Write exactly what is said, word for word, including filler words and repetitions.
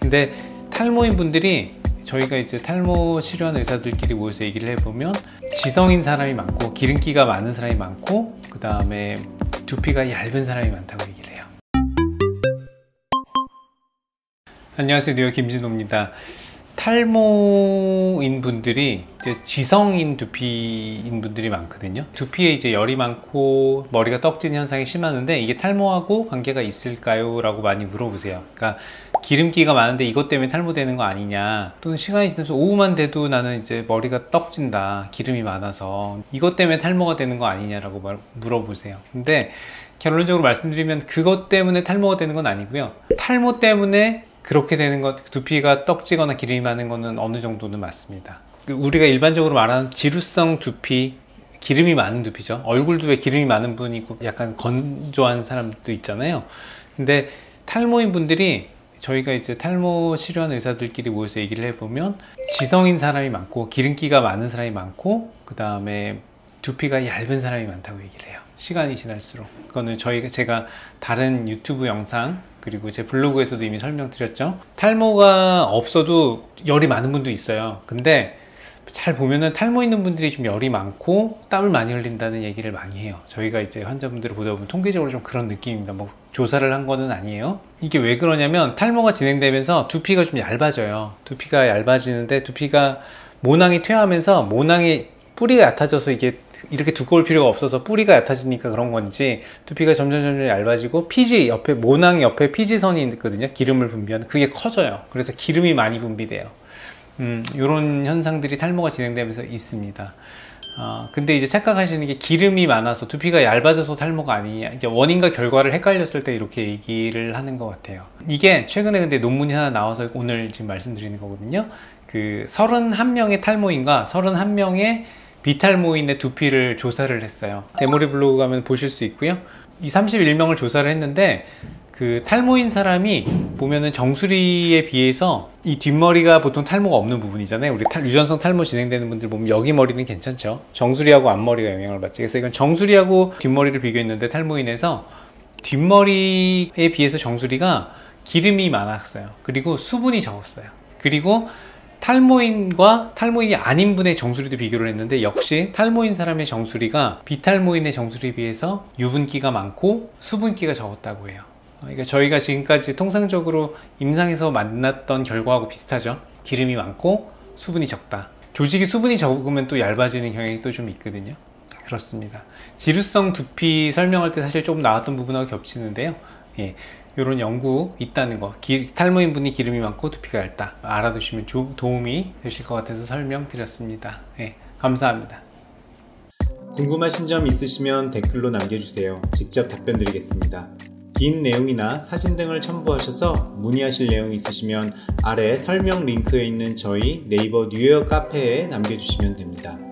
근데 탈모인 분들이 저희가 이제 탈모 치료하는 의사들끼리 모여서 얘기를 해보면 지성인 사람이 많고 기름기가 많은 사람이 많고 그 다음에 두피가 얇은 사람이 많다고 얘기를 해요. 안녕하세요, 뉴욕 김진호입니다. 탈모인 분들이 이제 지성인 두피인 분들이 많거든요. 두피에 이제 열이 많고 머리가 떡지는 현상이 심하는데 이게 탈모하고 관계가 있을까요? 라고 많이 물어보세요. 그러니까 기름기가 많은데 이것 때문에 탈모되는 거 아니냐, 또는 시간이 지나서 오후만 돼도 나는 이제 머리가 떡진다, 기름이 많아서 이것 때문에 탈모가 되는 거 아니냐라고 말, 물어보세요. 근데 결론적으로 말씀드리면 그것 때문에 탈모가 되는 건 아니고요, 탈모 때문에 그렇게 되는 것, 두피가 떡지거나 기름이 많은 거는 어느 정도는 맞습니다. 우리가 일반적으로 말하는 지루성 두피, 기름이 많은 두피죠. 얼굴도 왜 기름이 많은 분이고 약간 건조한 사람도 있잖아요. 근데 탈모인 분들이 저희가 이제 탈모 치료하는 의사들끼리 모여서 얘기를 해보면 지성인 사람이 많고 기름기가 많은 사람이 많고 그 다음에 두피가 얇은 사람이 많다고 얘기를 해요. 시간이 지날수록. 그거는 저희가 제가 다른 유튜브 영상 그리고 제 블로그에서도 이미 설명드렸죠. 탈모가 없어도 열이 많은 분도 있어요. 근데 잘 보면은 탈모 있는 분들이 좀 열이 많고 땀을 많이 흘린다는 얘기를 많이 해요. 저희가 이제 환자분들을 보다 보면 통계적으로 좀 그런 느낌입니다. 뭐 조사를 한 거는 아니에요. 이게 왜 그러냐면 탈모가 진행되면서 두피가 좀 얇아져요. 두피가 얇아지는데 두피가 모낭이 퇴화하면서 모낭이 뿌리가 얕아져서 이게 이렇게 두꺼울 필요가 없어서 뿌리가 얕아지니까 그런 건지 두피가 점점 점점 얇아지고 피지 옆에, 모낭 옆에 피지선이 있거든요. 기름을 분비하는, 그게 커져요. 그래서 기름이 많이 분비돼요. 음, 이런 현상들이 탈모가 진행되면서 있습니다. 어, 근데 이제 착각하시는 게 기름이 많아서 두피가 얇아져서 탈모가 아니냐, 이제 원인과 결과를 헷갈렸을 때 이렇게 얘기를 하는 것 같아요. 이게 최근에 근데 논문이 하나 나와서 오늘 지금 말씀드리는 거거든요. 그 서른한 명의 탈모인과 서른한 명의 비탈모인의 두피를 조사를 했어요. 데모리 블로그 가면 보실 수 있고요. 이 삼십일 명을 조사를 했는데 그 탈모인 사람이 보면은 정수리에 비해서 이 뒷머리가 보통 탈모가 없는 부분이잖아요. 우리 탈, 유전성 탈모 진행되는 분들 보면 여기 머리는 괜찮죠. 정수리하고 앞머리가 영향을 받지. 그래서 이건 정수리하고 뒷머리를 비교했는데 탈모인에서 뒷머리에 비해서 정수리가 기름이 많았어요. 그리고 수분이 적었어요. 그리고 탈모인과 탈모인이 아닌 분의 정수리도 비교를 했는데 역시 탈모인 사람의 정수리가 비탈모인의 정수리에 비해서 유분기가 많고 수분기가 적었다고 해요. 그러니까 저희가 지금까지 통상적으로 임상에서 만났던 결과하고 비슷하죠. 기름이 많고 수분이 적다. 조직이 수분이 적으면 또 얇아지는 경향이 또 좀 있거든요. 그렇습니다. 지루성 두피 설명할 때 사실 조금 나왔던 부분하고 겹치는데요. 예, 이런 연구 있다는 거, 기, 탈모인 분이 기름이 많고 두피가 얇다 알아두시면 조, 도움이 되실 것 같아서 설명드렸습니다. 예, 감사합니다. 궁금하신 점 있으시면 댓글로 남겨주세요. 직접 답변 드리겠습니다. 긴 내용이나 사진 등을 첨부하셔서 문의하실 내용이 있으시면 아래 설명 링크에 있는 저희 네이버 뉴욕 카페에 남겨주시면 됩니다.